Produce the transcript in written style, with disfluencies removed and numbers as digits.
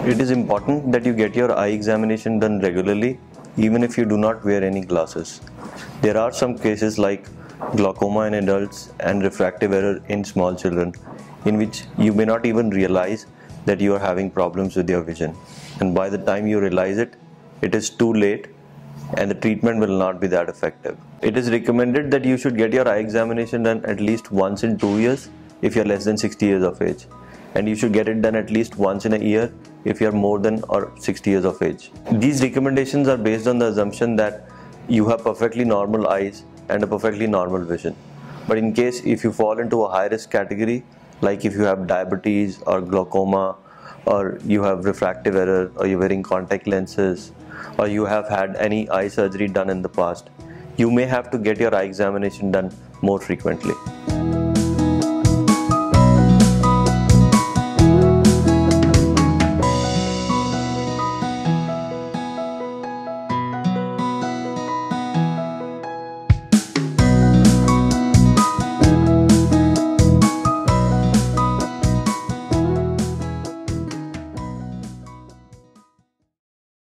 It is important that you get your eye examination done regularly, even if you do not wear any glasses. There are some cases like glaucoma in adults and refractive error in small children, in which you may not even realize that you are having problems with your vision. And by the time you realize it, it is too late and the treatment will not be that effective. It is recommended that you should get your eye examination done at least once in 2 years if you are less than 60 years of age. And you should get it done at least once in a year if you are more than or 60 years of age. These recommendations are based on the assumption that you have perfectly normal eyes and a perfectly normal vision. But in case if you fall into a high risk category, like if you have diabetes or glaucoma, or you have refractive error, or you're wearing contact lenses, or you have had any eye surgery done in the past, you may have to get your eye examination done more frequently.